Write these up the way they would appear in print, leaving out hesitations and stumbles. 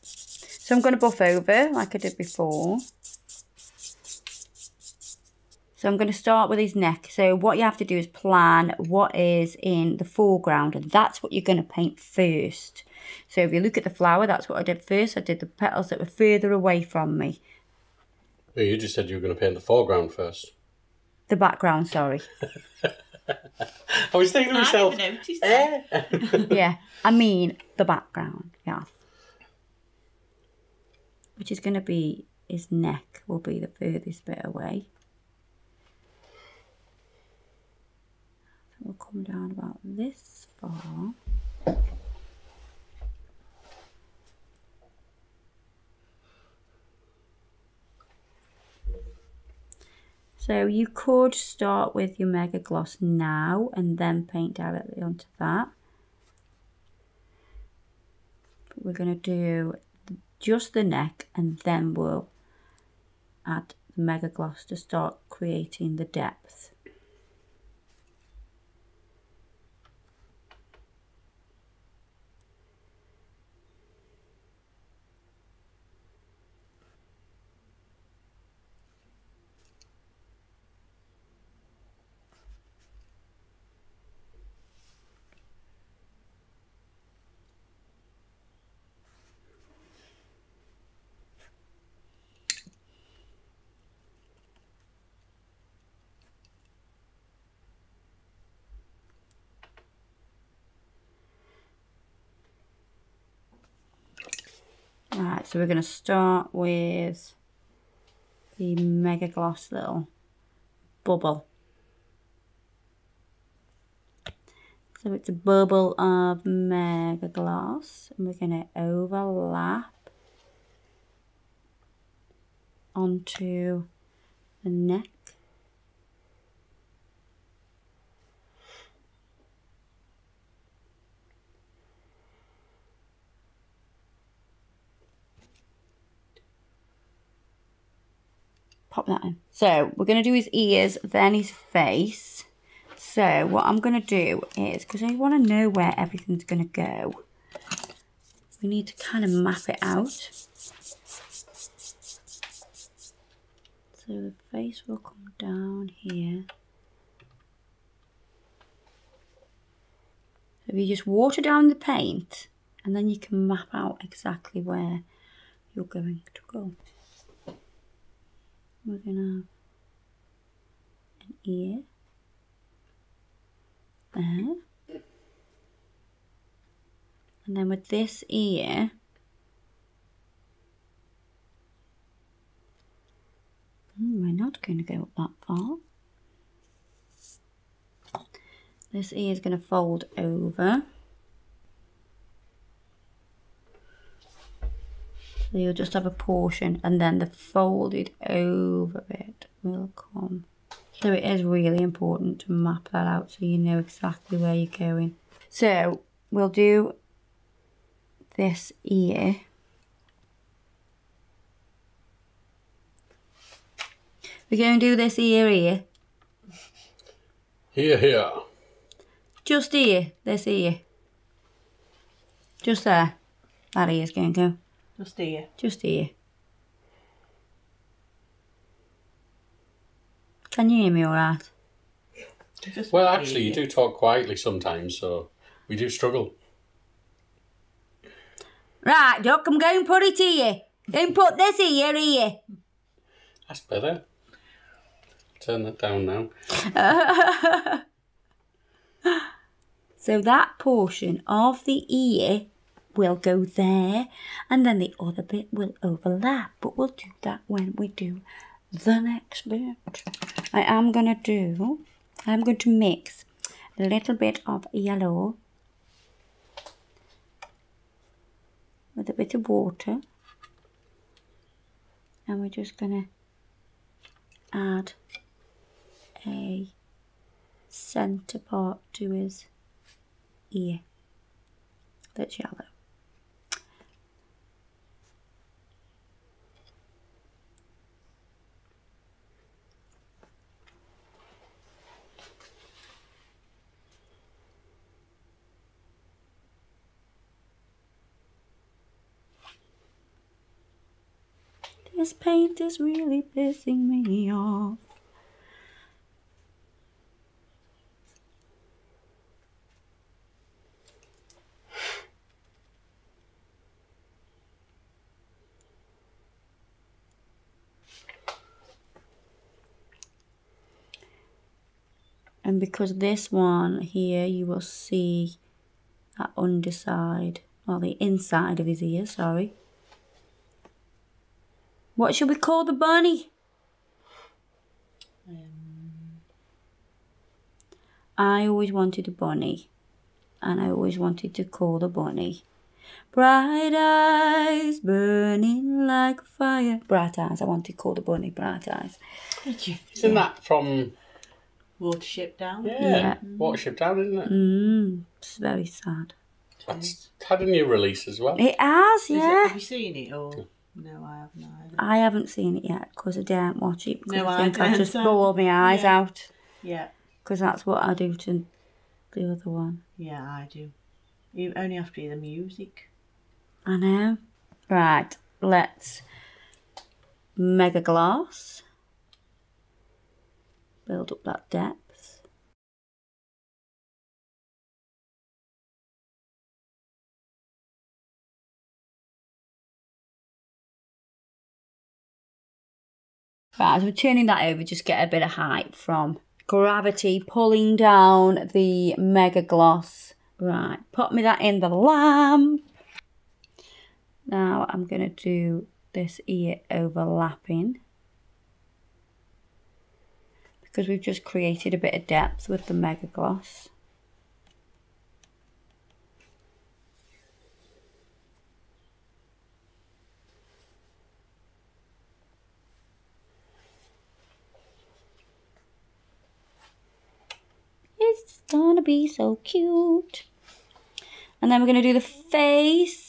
So I'm going to buff over like I did before. So I'm going to start with his neck. So what you have to do is plan what is in the foreground, and that's what you're going to paint first. So if you look at the flower, that's what I did first. I did the petals that were further away from me. Well, you just said you were going to paint the foreground first. The background, sorry. I was thinking to myself, I never noticed that. Yeah, I mean the background, yeah. Which is going to be, his neck will be the furthest bit away. So we'll come down about this far. So you could start with your Mega Gloss now and then paint directly onto that. But we're going to do just the neck, and then we'll add the Mega Gloss to start creating the depth. Right, so we're going to start with the Mega Gloss little bubble. So it's a bubble of Mega Gloss, and we're going to overlap onto the neck. Pop that in. So we're going to do his ears, then his face. So what I'm going to do is, because I want to know where everything's going to go, we need to kind of map it out. So the face will come down here. So if you just water down the paint, and then you can map out exactly where you're going to go. We're going to have an ear there. And then with this ear, we're not going to go up that far. This ear is going to fold over. So you'll just have a portion, and then the folded over bit will come. So it is really important to map that out so you know exactly where you're going. So we'll do this ear. We're going to do this ear here. Here. Just here, this ear. Just there. That ear's going to go. Just here. Just here. Can you hear me all right? Well, actually, you do talk quietly sometimes, so we do struggle. Right, Doc, I'm going to put it here. Go and put this here. That's better. Turn that down now. So that portion of the ear will go there, and then the other bit will overlap. But we'll do that when we do the next bit. I'm going to mix a little bit of yellow with a bit of water, and we're just going to add a centre part to his ear that's yellow. This paint is really pissing me off. And because this one here, you will see that underside, or the inside of his ear, sorry. What should we call the bunny? I always wanted a bunny, and I always wanted to call the bunny Bright Eyes burning like fire. Bright Eyes, I wanted to call the bunny Bright Eyes. Did you? Isn't that from... Watership Down? Yeah, Watership Down, isn't it? It's very sad. It's had a new release as well. It has, yeah. Have you seen it or? No, I haven't either. I haven't seen it yet because I daren't watch it because No, I think I I'll just don't. bawl my eyes out. Yeah. Because that's what I do to the other one. Yeah, I do. You only have to hear the music. I know. Right, let's mega gloss. Build up that depth. Right, as we're turning that over, just get a bit of height from gravity pulling down the mega gloss. Right, put me that in the lamp. Now I'm going to do this ear overlapping, because we've just created a bit of depth with the mega gloss. It's gonna be so cute. And then we're gonna do the face.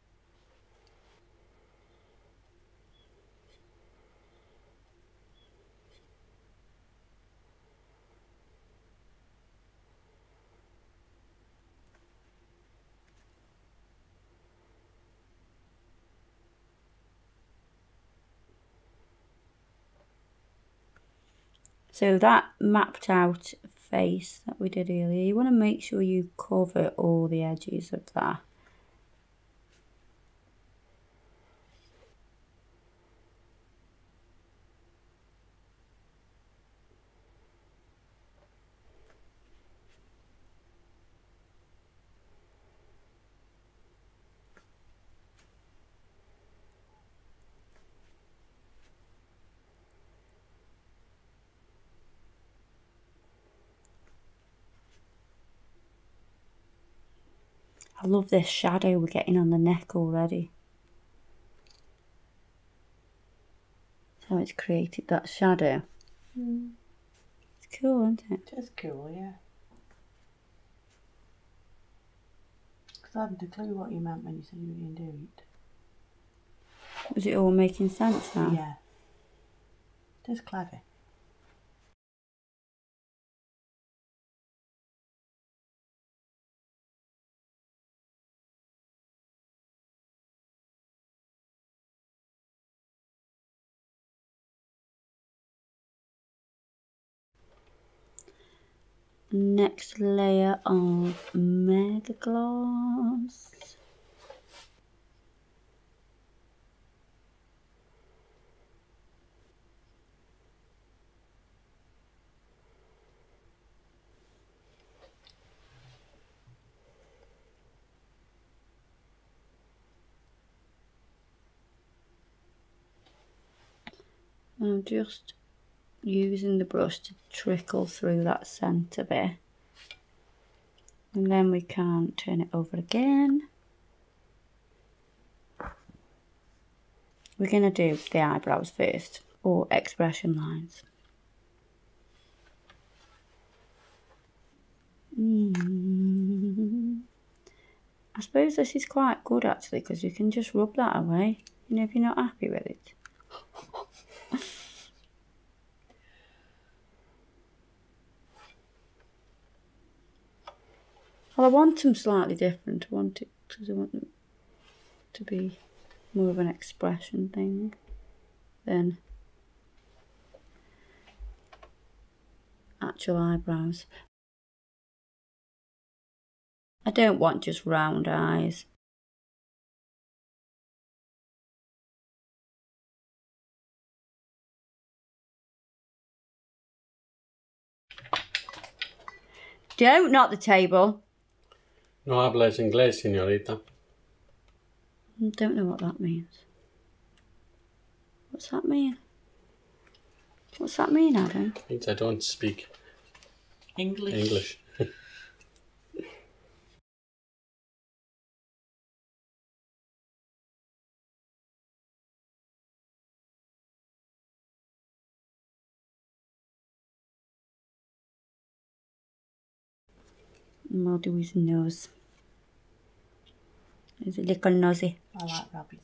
So that mapped out face that we did earlier, you want to make sure you cover all the edges of that. I love this shadow we're getting on the neck already. So it's created that shadow. It's cool, isn't it? That's cool, yeah. Because I hadn't a clue what you meant when you said you were going to do it. Was it all making sense now? Yeah. That's clever. Next layer of mega gloss. I'm just using the brush to trickle through that centre bit, and then we can turn it over again. We're going to do the eyebrows first, or expression lines. I suppose this is quite good actually, because you can just rub that away, you know, if you're not happy with it. Well, I want them slightly different. I want it because I want them to be more of an expression thing. than actual eyebrows. I don't want just round eyes. Don't knock the table. No hablas inglés, señorita. I don't know what that means. What's that mean? What's that mean, Adam? It means I don't speak English. English. And we'll do his nose. He's a little nosy. I like rabbits.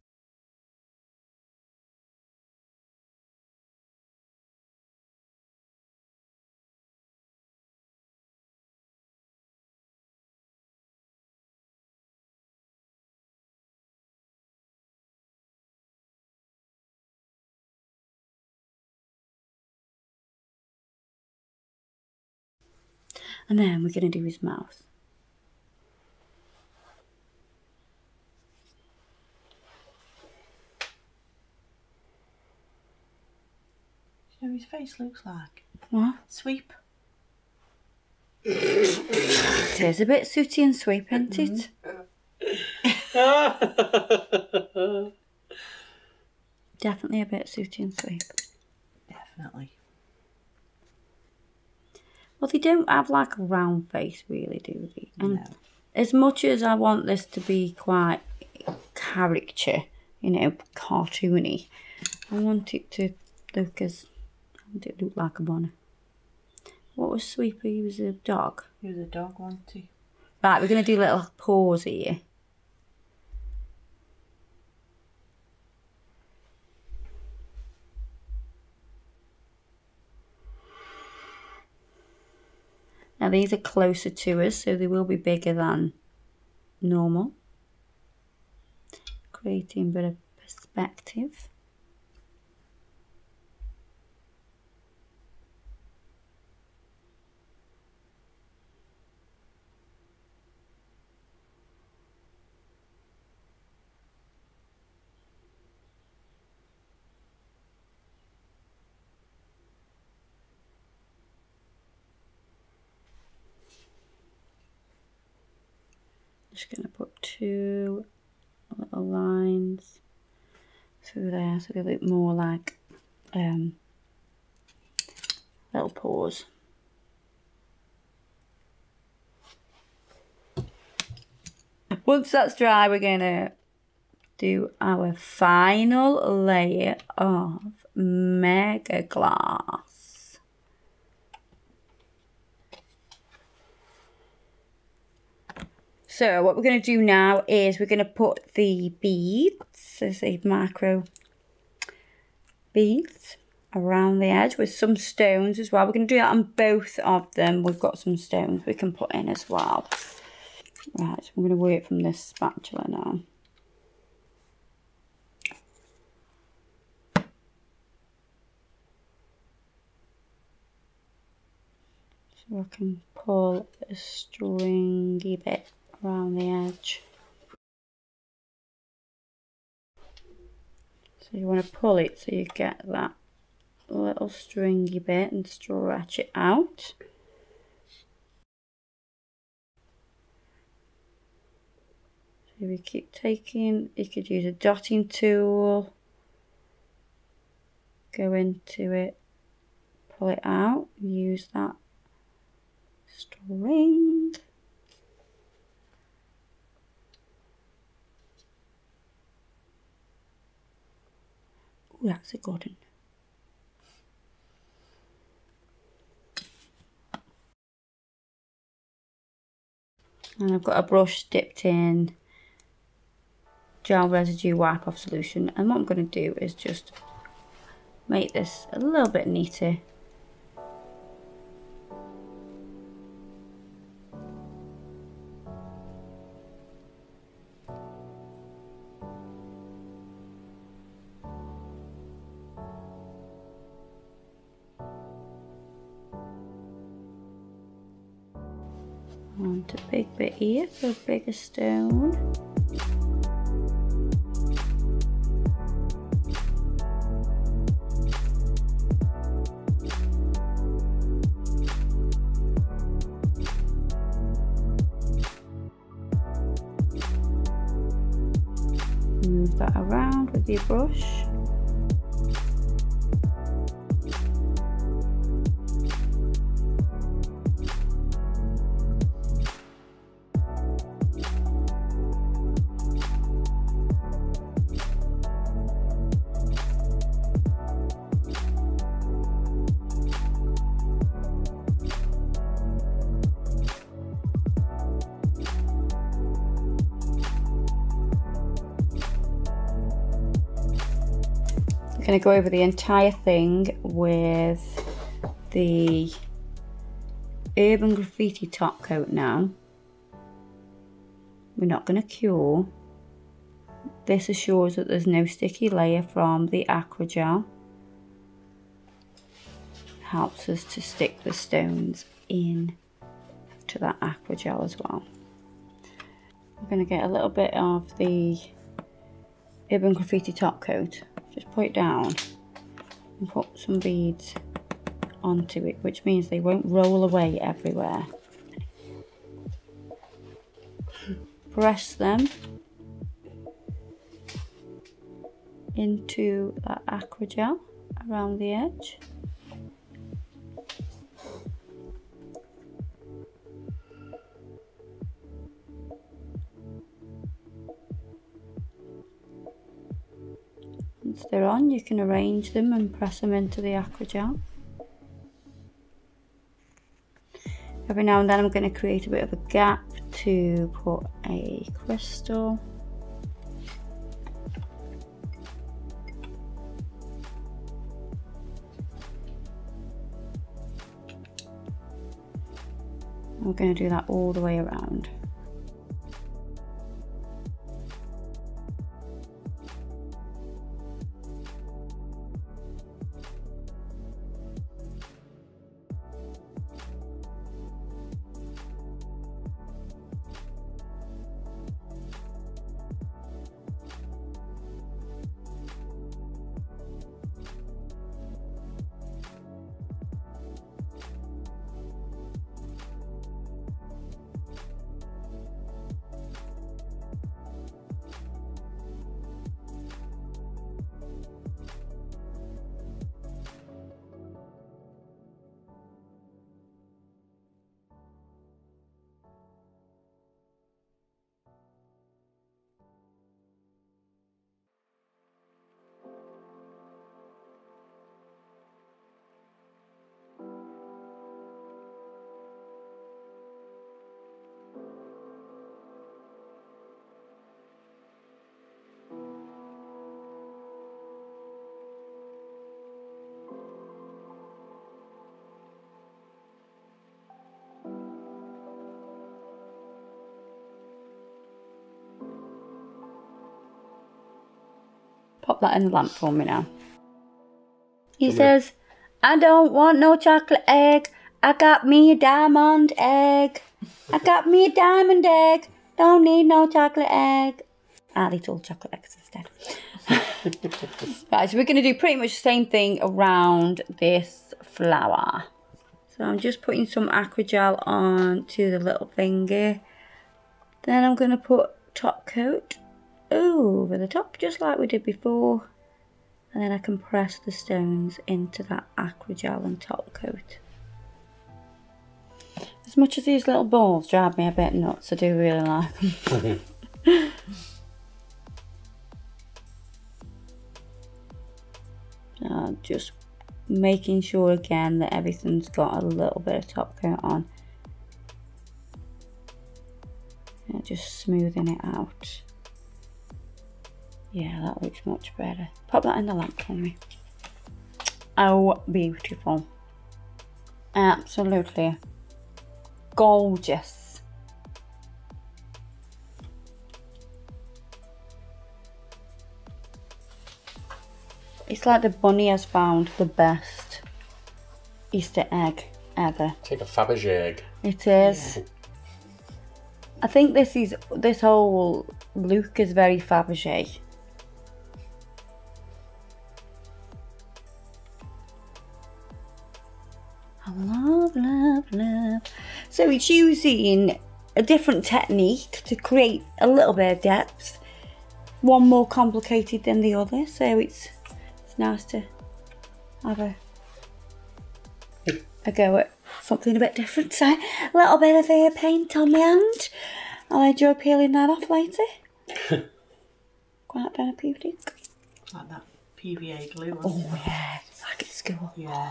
And then we're going to do his mouth. You know what his face looks like? What? Sweep. It is a bit sooty and sweep, isn't it? Definitely a bit sooty and sweep. Definitely. Well, they don't have like a round face, really, do they? And No. as much as I want this to be quite caricature, you know, cartoony, I want it to look like a bunny. What was Sweeper? He was a dog. He was a dog, wasn't he? Right, we're going to do little paws here. Now these are closer to us, so they will be bigger than normal. Creating a bit of perspective. Just going to put 2 little lines through there so they look more like little paws. Once that's dry, we're going to do our final layer of Mega Glass. So what we're going to do now is we're going to put the beads, so say micro beads, around the edge with some stones as well. We're going to do that on both of them. We've got some stones we can put in as well. Right, so I'm going to work from this spatula now. So I can pull a stringy bit around the edge. So you want to pull it so you get that little stringy bit and stretch it out. So we keep taking, you could use a dotting tool, go into it, pull it out, use that string. Ooh, that's a good one. And I've got a brush dipped in gel residue wipe off solution, and what I'm going to do is just make this a little bit neater. Want a big bit here for a bigger stone. Move that around with your brush. Going to go over the entire thing with the Urban Graffiti top coat now. We're not going to cure. This assures that there's no sticky layer from the Acrygel. Helps us to stick the stones in to that Acrygel as well. I'm going to get a little bit of the Urban Graffiti top coat. Just put it down and put some beads onto it, which means they won't roll away everywhere. Press them into that Acrygel around the edge. Once they're on, you can arrange them and press them into the Acrygel. Every now and then I'm going to create a bit of a gap to put a crystal. I'm going to do that all the way around. Pop that in the lamp for me now. He says, I don't want no chocolate egg. I got me a diamond egg. I got me a diamond egg. Don't need no chocolate egg. I'll eat all chocolate eggs instead. Right, so we're going to do pretty much the same thing around this flower. So I'm just putting some Acrygel onto the little finger. Then I'm going to put top coat over the top, just like we did before, and then I can press the stones into that Acrygel and top coat. As much as these little balls drive me a bit nuts, I do really like them. Just making sure again that everything's got a little bit of top coat on. And just smoothing it out. Yeah, that looks much better. Pop that in the lamp for me. Oh, beautiful. Absolutely gorgeous. It's like the bunny has found the best Easter egg ever. Take a Fabergé egg. It is. I think this whole look is very Fabergé. Love, love, love. So it's using a different technique to create a little bit of depth. One more complicated than the other, so it's nice to have a go at something a bit different. So a little bit of paint on my hand. I'll enjoy peeling that off later. Quite therapeutic. Like that PVA glue. Oh yeah, like at school. Yeah.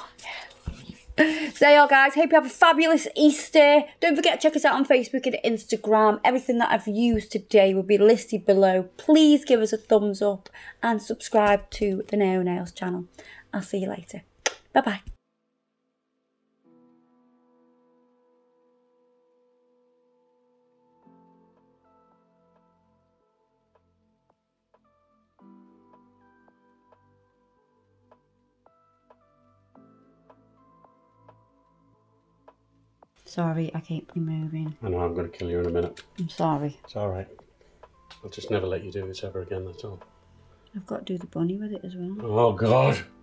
So yeah guys, hope you have a fabulous Easter. Don't forget to check us out on Facebook and Instagram. Everything that I've used today will be listed below. Please give us a thumbs up and subscribe to the Naio Nails channel. I'll see you later. Bye bye. Sorry, I keep moving. I know, I'm going to kill you in a minute. I'm sorry. It's alright. I'll just never let you do this ever again, that's all. I've got to do the bunny with it as well. Oh, God.